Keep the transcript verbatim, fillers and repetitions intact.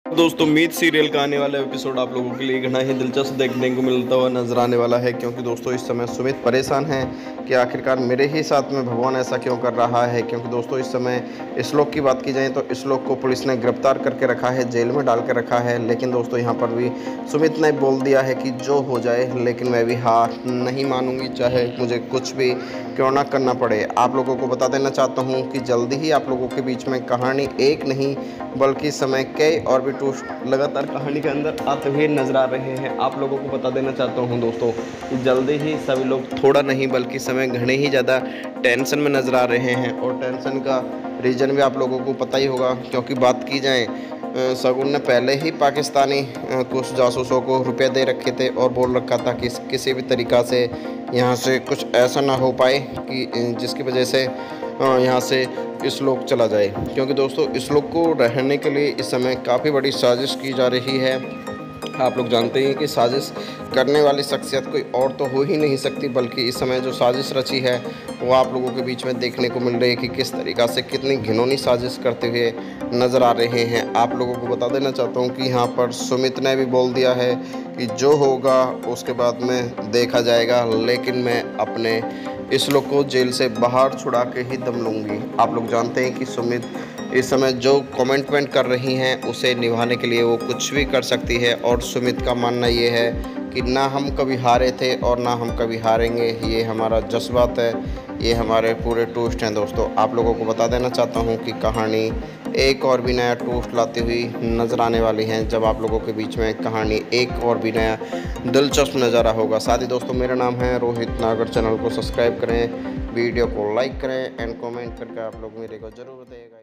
दोस्तों मीत सीरियल का आने वाला एपिसोड आप लोगों के लिए घना ही दिलचस्प देखने को मिलता हुआ नजर आने वाला है, क्योंकि दोस्तों इस समय सुमित परेशान है कि आखिरकार मेरे ही साथ में भगवान ऐसा क्यों कर रहा है। क्योंकि दोस्तों इस समय श्लोक की बात की जाए तो श्लोक को पुलिस ने गिरफ्तार करके रखा है, जेल में डाल के रखा है। लेकिन दोस्तों यहाँ पर भी सुमित ने बोल दिया है कि जो हो जाए, लेकिन मैं भी हार नहीं मानूंगी, चाहे मुझे कुछ भी क्यों ना करना पड़े। आप लोगों को बता देना चाहता हूँ कि जल्दी ही आप लोगों के बीच में कहानी एक नहीं बल्कि समय कई और भी ट्विस्ट लगातार कहानी के अंदर आते हुए नजर आ रहे हैं। आप लोगों को बता देना चाहता हूं दोस्तों कि जल्दी ही सभी लोग थोड़ा नहीं बल्कि समय घने ही ज़्यादा टेंशन में नजर आ रहे हैं। और टेंशन का रीज़न भी आप लोगों को पता ही होगा, क्योंकि बात की जाए शगुन ने पहले ही पाकिस्तानी कुछ जासूसों को रुपए दे रखे थे और बोल रखा था कि किसी भी तरीक़ा से यहाँ से कुछ ऐसा ना हो पाए कि जिसकी वजह से यहाँ से श्लोक चला जाए। क्योंकि दोस्तों श्लोक को रहने के लिए इस समय काफ़ी बड़ी साजिश की जा रही है। आप लोग जानते हैं कि साजिश करने वाली शख्सियत कोई और तो हो ही नहीं सकती, बल्कि इस समय जो साजिश रची है वो आप लोगों के बीच में देखने को मिल रही है कि किस तरीक़ा से कितनी घिनौनी साजिश करते हुए नज़र आ रहे हैं। आप लोगों को बता देना चाहता हूँ कि यहाँ पर सुमित ने भी बोल दिया है कि जो होगा उसके बाद में देखा जाएगा, लेकिन मैं अपने श्लोक को जेल से बाहर छुड़ा के ही दम लूँगी। आप लोग जानते हैं कि सुमित इस समय जो कमिटमेंट कर रही हैं उसे निभाने के लिए वो कुछ भी कर सकती है। और सुमित का मानना ये है कि ना हम कभी हारे थे और ना हम कभी हारेंगे, ये हमारा जज्बात है, ये हमारे पूरे ट्विस्ट हैं। दोस्तों आप लोगों को बता देना चाहता हूँ कि कहानी एक और भी नया ट्विस्ट लाती हुई नज़र आने वाली हैं, जब आप लोगों के बीच में कहानी एक और भी नया दिलचस्प नज़ारा होगा। साथ ही दोस्तों मेरा नाम है रोहित नागर, चैनल को सब्सक्राइब करें, वीडियो को लाइक करें एंड कमेंट करके आप लोग मेरे को ज़रूर बताइएगा।